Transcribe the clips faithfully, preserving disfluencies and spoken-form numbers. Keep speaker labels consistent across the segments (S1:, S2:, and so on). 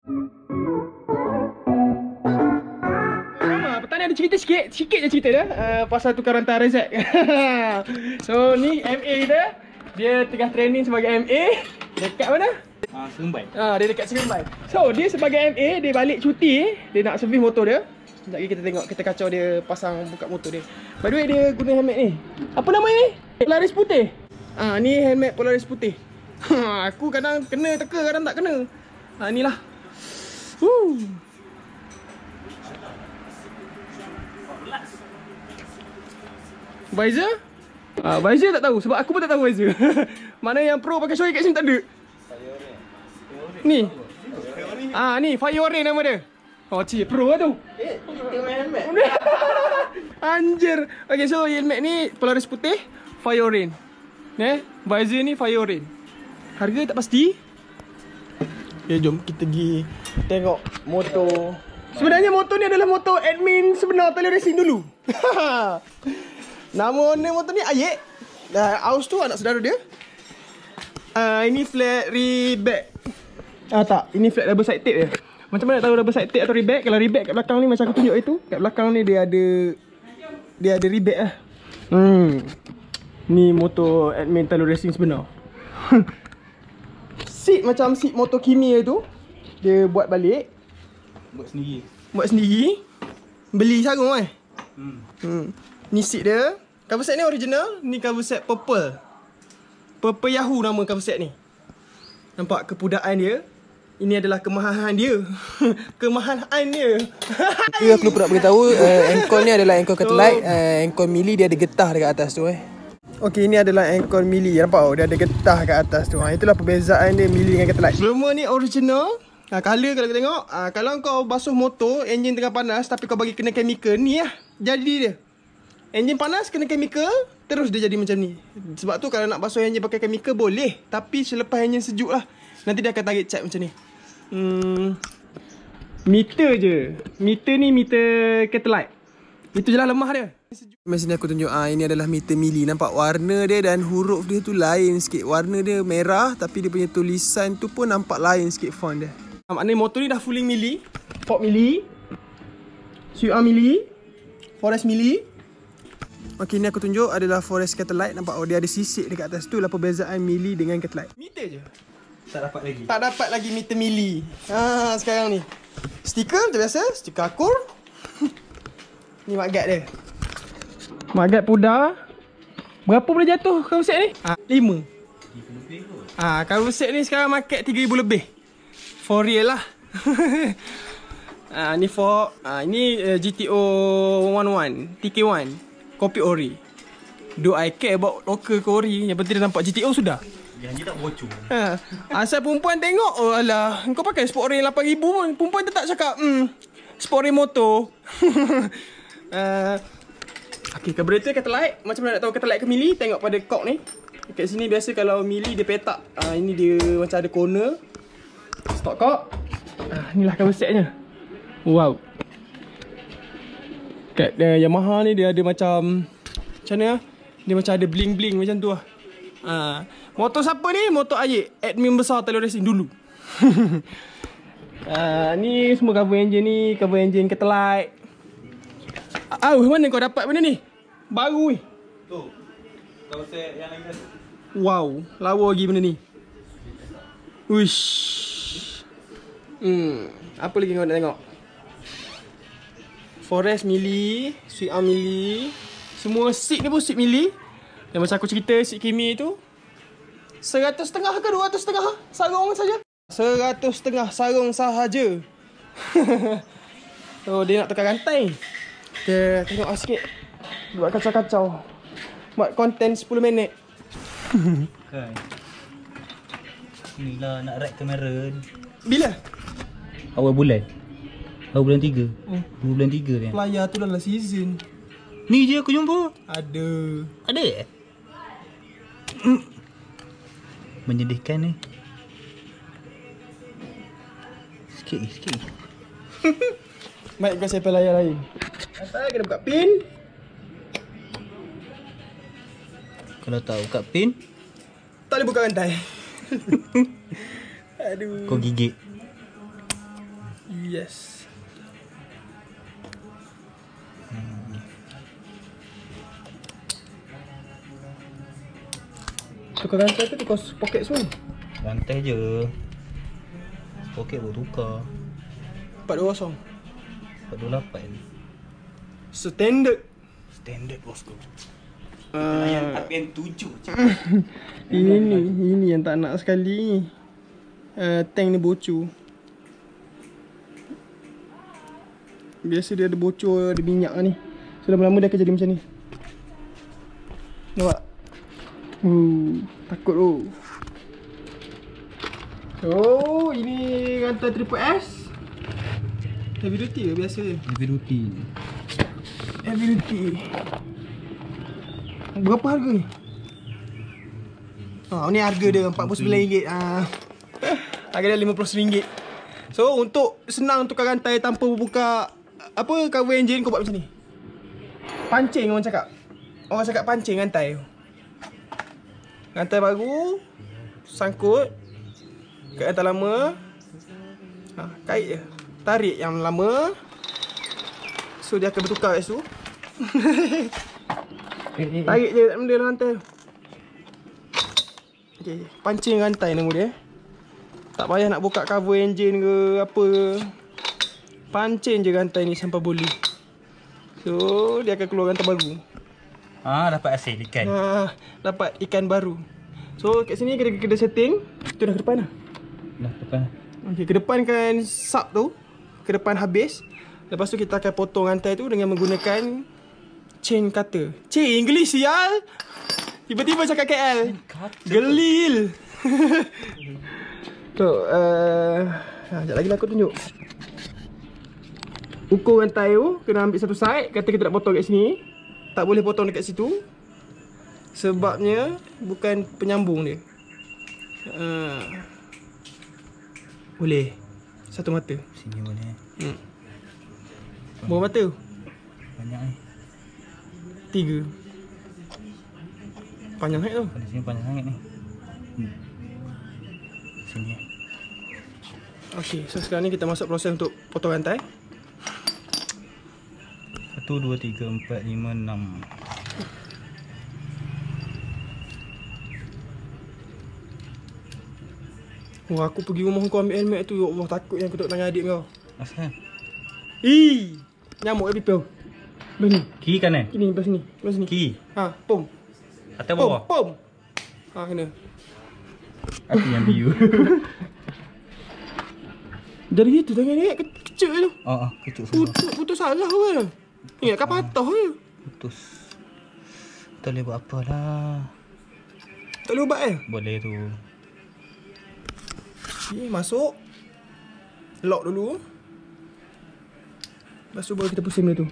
S1: Petani ada cerita sikit, sikit je cerita dia uh, pasal tukar rantai R Z. So ni M A kita, dia tengah training sebagai M A dekat mana?
S2: Ah, Seremban.
S1: Ah, dia dekat Seremban. So dia sebagai M A, dia balik cuti, dia nak servis motor dia. Sekejap lagi kita tengok, kita kacau dia pasang buka motor dia. By the way, dia guna helmet ni. Apa nama ni? Polaris putih. Ah, ni helmet Polaris putih. Ha, aku kadang kena teka, kadang tak kena. Ha, inilah. Woo. Visor? Ah, visor tak tahu sebab aku pun tak tahu visor. Mana yang pro pakai shoei kat sini tak ada. Ni. Ah, ni Fiore nama dia. Oh, cik pro lah tu.
S2: Eh, kita main helmet.
S1: Anjir. Okay, so helmet ni Polaris putih, Fiore. Eh, visor ni Fiore. Harga tak pasti. Okay, jom kita pergi tengok motor. Sebenarnya motor ni adalah motor admin sebenar Tali Racing dulu. Nama owner motor ni Ayek. Dan Aus tu anak saudara dia. Uh, ini flat reback. Ah tak, ini flat double side tape dia. Macam mana nak tahu double side tape atau reback? Kalau reback kat belakang ni macam aku tunjuk itu, kat belakang ni dia ada dia ada reback lah. Hmm. Ni motor admin Tali Racing sebenar. Seat macam seat motor Kimi tu. Dia buat balik.
S2: Buat sendiri.
S1: Buat sendiri. Beli sarung eh.
S2: Hmm.
S1: Hmm. Ni seat dia. Cover set ni original. Ni cover set purple. Purple Yahoo nama cover set ni. Nampak kepudaan dia. Ini adalah kemahalan dia. Kemahalan dia.
S3: Tapi aku lupa nak beritahu, uh, ankle ni adalah ankle Catalite. uh, Ankle mili dia ada getah dekat atas tu eh.
S1: Okey, ini adalah ankle mili. Nampak oh, dia ada getah kat atas tu. Ha, itulah perbezaan dia mili dengan Catalite. Semua ni original. Ha, color kalau kita tengok, ha, kalau kau basuh motor, enjin tengah panas tapi kau bagi kena chemical ni lah. Jadi dia. Enjin panas kena chemical, terus dia jadi macam ni. Sebab tu kalau nak basuh enjin pakai chemical boleh, tapi selepas enjin sejuk lah. Nanti dia akan tarik cat macam ni. Hmm, meter je. Meter ni meter Catalite. Itu je lah lemah dia.
S3: Mesin ni aku tunjuk, ah ini adalah meter mili. Nampak warna dia dan huruf dia tu lain sikit. Warna dia merah tapi dia punya tulisan tu pun nampak lain sikit font dia.
S1: Maknanya motor ni dah fully mili. Ford mili, C R mili, Forest mili.
S3: Okey, ni aku tunjuk adalah Forest Catalite. Nampak oh dia ada sisik dekat atas tu lah perbezaan mili dengan Catalite.
S1: Meter je.
S2: Tak dapat lagi.
S1: Tak dapat lagi meter mili. Ha, sekarang ni. Stiker macam biasa, stiker akur. Ni maggat dia. Maggat pudar. Berapa boleh jatuh cover set ni? Ha, lima. Ah, ha, cover set ni sekarang market tiga ribu lebih. For real lah. Ah, ni for ah, ini uh, G T O seratus sebelas, T K satu, kopi ori. Do I care about local ke ori? Yang penting dia nampak G T O sudah.
S2: Janji tak bocor.
S1: Ha, asal perempuan tengok, oh alah, kau pakai sport ori lapan ribu pun, perempuan tetap cakap, hmm, sport ori motor. uh, Okay, carburetor Catalite. Macam mana nak tahu Catalite ke mili? Tengok pada kok ni. Dekat sini biasa kalau mili dia petak. Ah, ini dia macam ada corner. Stock kok. Ah, inilah cover setnya. Wow. Kat uh, Yamaha ni dia ada macam macam mana? Dia macam ada bling-bling macam tu lah. Ah, motor siapa ni? Motor Ayek, admin besar Tali Racing dulu. Ah, ni semua cover engine ni, cover engine Catalite. Ah, mana kau dapat benda ni? Baru ni.
S2: Tu. Kau set yang lagi satu.
S1: Wow, lawa lagi benda ni. Wish. Hmm, apa lagi kau nak tengok? Forest mili, Sweet R mili. Semua seat ni pun seat mili. Dan macam aku cerita seat Kimi tu seratus setengah ke dua ratus setengah sarung saja. Seratus setengah sarung sahaja. So dia nak tukar rantai. Kita tengok sikit. Buat kacau-kacau. Buat konten sepuluh minit.
S2: Kan. Inilah nak rack kamera.
S1: Bila?
S2: Awal bulan. Awal bulan tiga.
S1: Hmm.
S2: Dua bulan tiga ni.
S1: Layar tu dalam season.
S2: Ni je aku jumpa.
S1: Ada.
S2: Ada eh? Menyedihkan ni. Sikit lagi, sikit lagi.
S1: Baik kau siapa layar lain. Atas kena buka pin.
S2: Kalau tak buka pin,
S1: tak boleh buka rantai. Aduh.
S2: kau gigit.
S1: Yes. Tukar rantai tu tukar poket semua.
S2: Rantai je. Poket buat tukar.
S1: empat dua kosong.
S2: empat dua lapan.
S1: Standard.
S2: Standard bosku.
S1: Uh,
S2: Yang empat pm tujuh je.
S1: ini ni, ini yang tak nak sekali. Uh, tank ni bocor. Biasa dia ada bocor, ada minyak ni. So lama-lama dia akan jadi macam ni. Nampak? Uh, takut tu. Oh, ini rantai triple S. Heavy duty ke biasa je?
S2: Heavy duty.
S1: Heavy duty. Berapa harga ni? Oh, ni harga dia empat puluh sembilan ringgit. Ah. Harga dia lima puluh ringgit. So, untuk senang tukar rantai tanpa buka apa cover engine, kau buat macam ni. Pancing orang cakap. Orang cakap pancing rantai. Rantai baru sangkut kat rantai lama. Ha, kait je. Tarik yang lama. So dia akan bertukar kat situ. Tarik je tak benda rantai. Okey, pancing rantai nama dia. Tak payah nak buka cover engine ke apa ke. Pancing je rantai ni sampai boleh. So dia akan keluar rantai baru.
S2: Ah, dapat hasil ikan.
S1: Ha, dapat ikan baru. So kat sini kita kena setting. Tu dah ke depan dah.
S2: Dah depan.
S1: Okey, ke depan kan sub tu. Ke depan habis. Lepas tu kita akan potong rantai tu dengan menggunakan chain cutter. Chain English sial. Tiba-tiba cakap K L. Gelil. Tu, uh, sekejap lagi lah aku tunjuk. Ukur rantai tu, kena ambil satu side. Kata kita nak potong kat sini. Tak boleh potong dekat situ. Sebabnya bukan penyambung dia. Uh, boleh. Satu mata.
S2: Sini boleh.
S1: Hmm. Berapa mata?
S2: Banyak ni.
S1: Tiga. Panjang sangat tu.
S2: Pada sini panjang sangat ni. Hmm. Sini.
S1: Okey, so sekarang ni kita masuk proses untuk potong rantai.
S2: Satu, dua, tiga, empat, lima, enam. Wah, aku pergi rumah kau ambil helmet tu. Ya Allah, takut yang aku tak tangan adik kau. Asal?
S1: Ih, nyamuk dah pipel. Belah ni.
S2: Kiri kanan?
S1: Kini, belah sini. Belah sini.
S2: Kiri?
S1: Ha, pom.
S2: Atas
S1: Pom,
S2: bawah?
S1: pom. Ha, kena.
S2: Aku yang biru.
S1: Dari gitu tangan ni ke- kecil tu.
S2: Oh, oh, kecil semua.
S1: Putus, putus salah kan. Ingat kan patah je.
S2: Putus. Tak boleh buat apa lah.
S1: Tak boleh ubat eh?
S2: Boleh tu.
S1: Okay, masuk. Lock dulu. Lepas tu baru kita pusing benda tu.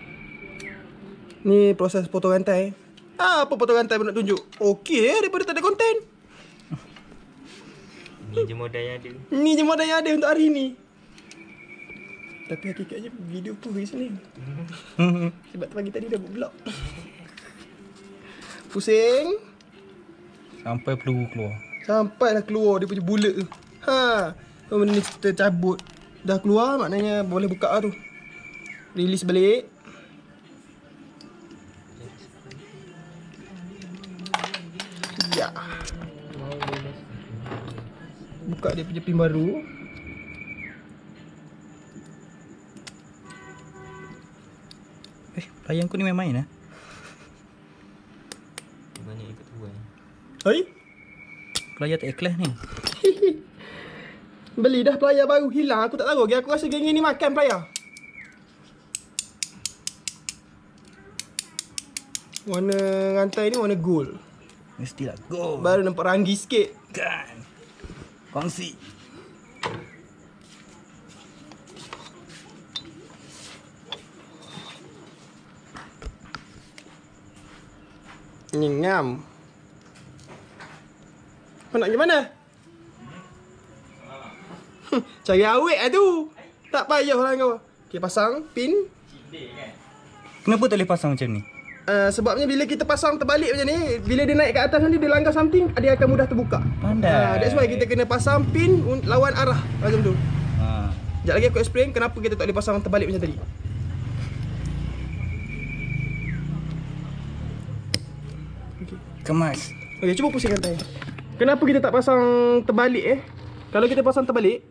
S1: Ni proses potong rantai. Ah, apa potong rantai pun nak tunjuk. Okey eh, daripada tak ada konten.
S2: Ni je modal yang ada.
S1: Ni je modal yang ada untuk hari ni. Tapi hakikatnya video pun dari sini. Sebab pagi tadi dah buat vlog. Pusing.
S2: Sampai peluru keluar.
S1: Sampailah keluar dia punya bulat tu. Ha. So benda ni kita cabut. Dah keluar maknanya boleh buka lah tu. Release balik. Ya. Buka dia punya pin baru.
S2: Eh, pelayan kau ni main-main lah.
S4: Banyak ikut tuan.
S1: Hai.
S2: Pelayan tak ikhlas ni.
S1: Beli dah pelayar baru hilang. Aku tak tahu lagi. Aku rasa geng ni makan pelayar. Warna rantai ni warna gold.
S2: Mestilah go.
S1: Baru nampak ranggi sikit.
S2: Kan. Kongsi.
S1: Ni ngam. Kau nak pergi mana? Cari awet lah tu. Tak payah lah kau. Okay, pasang pin.
S2: Kenapa tak boleh pasang macam ni?
S1: Uh, sebabnya bila kita pasang terbalik macam ni, bila dia naik ke atas nanti dia langgar something, dia akan mudah terbuka.
S2: Pandai.
S1: Uh, that's why kita kena pasang pin un- lawan arah macam tu.
S2: Ha.
S1: Sekejap lagi aku explain kenapa kita tak boleh pasang terbalik macam tadi. Okay.
S4: Kemas.
S1: Okay, cuba pusing rantai. Kenapa kita tak pasang terbalik eh? Kalau kita pasang terbalik,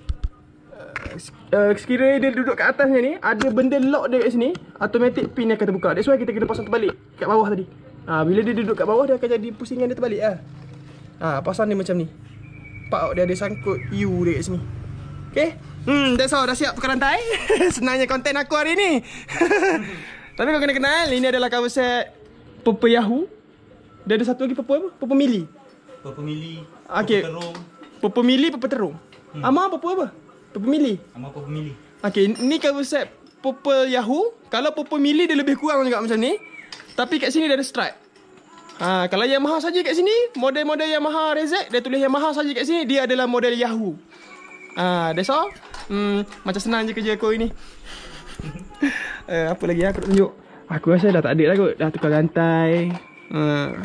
S1: uh, sekiranya dia duduk kat atasnya ni, ada benda lock dia kat sini, automatic pin dia akan terbuka. That's why kita kena pasang terbalik kat bawah tadi. Ha, bila dia duduk kat bawah, dia akan jadi pusingan dia terbalik lah. Ha, pasang dia macam ni. Pak, dia ada sangkut U dia kat sini. Okay? Hmm, that's all. Dah siap tukar rantai. Senangnya konten aku hari ni. Tapi kau kena kenal, ini adalah cover set Purple Yahoo. Dia ada satu lagi Purple apa? Purple Mili.
S4: Purple Mili.
S1: Okay.
S4: Terung.
S1: Purple Mili, Purple Terung. Hmm. Amar Purple apa? Purple Mili.
S4: Amar Purple Mili.
S1: Okay, ni cover set Purple Yahoo. Kalau Purple Mili dia lebih kurang juga macam ni. Tapi kat sini dia ada stripe. Ha, kalau Yamaha saja kat sini, model-model Yamaha Rezek, dia tulis Yamaha saja kat sini, dia adalah model Yahoo. Ah, ha, that's all. Hmm, macam senang je kerja aku ini. uh, apa lagi aku nak tunjuk? Aku rasa dah tak ada lah kot. Dah tukar rantai. Ha.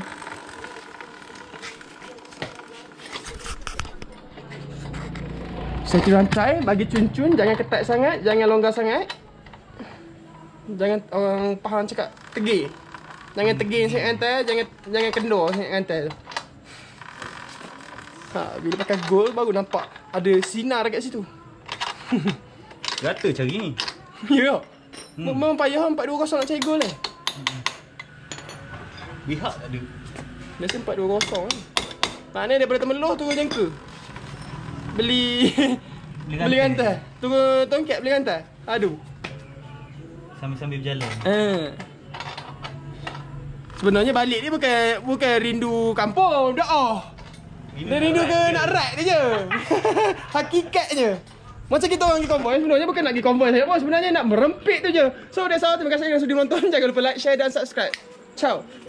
S1: Set rantai, bagi cun-cun, jangan ketat sangat, jangan longgar sangat. Jangan orang faham cakap tegir. Jangan tegir set rantai, jangan jangan kendor set rantai tu. Ha, bila pakai gold baru nampak ada sinar dekat situ.
S4: Rata cari ni.
S1: Ya. Hmm. Memang payah empat dua kosong nak cari gold eh.
S4: Hmm. Bihak tak ada.
S1: Biasa empat dua kosong kan. Maknanya daripada Temeloh turun jangka. Beli
S4: Beli
S1: beli rantai. Turun tongkat beli rantai. Aduh.
S4: Sambil-sambil berjalan.
S1: Eh. Sebenarnya balik ni bukan bukan rindu kampung, dah. Dia rindu ke nak ride dia je. Hakikatnya. Macam kita orang pergi konvoi, sebenarnya bukan nak pergi konvoi saya pun, sebenarnya nak merempit tu je. So that's all. Terima kasih kerana sudi menonton. Jangan lupa like, share dan subscribe. Ciao.